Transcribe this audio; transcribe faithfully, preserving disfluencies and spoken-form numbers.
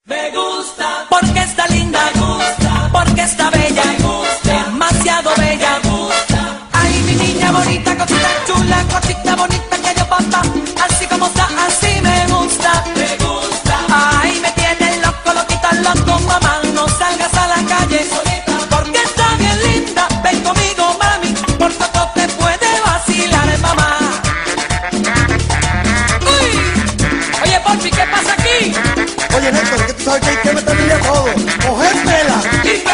Me gusta, porque está linda, me gusta, porque está bella, me gusta, demasiado bella, me gusta. Ay, mi niña bonita, cosita chula, cosita bonita que yo papá, así como está, así me gusta, me gusta. Ay, me tiene loco, loquita, loco, mamá, no salgas a la calle solita, porque está bien linda, ven conmigo, mami, por poco te puede vacilar, mamá. Uy, oye, Porfi, ¿qué pasa aquí? Oye, Néstor, que tú sabes que hay que meterle a todo. ¡Cogérmela!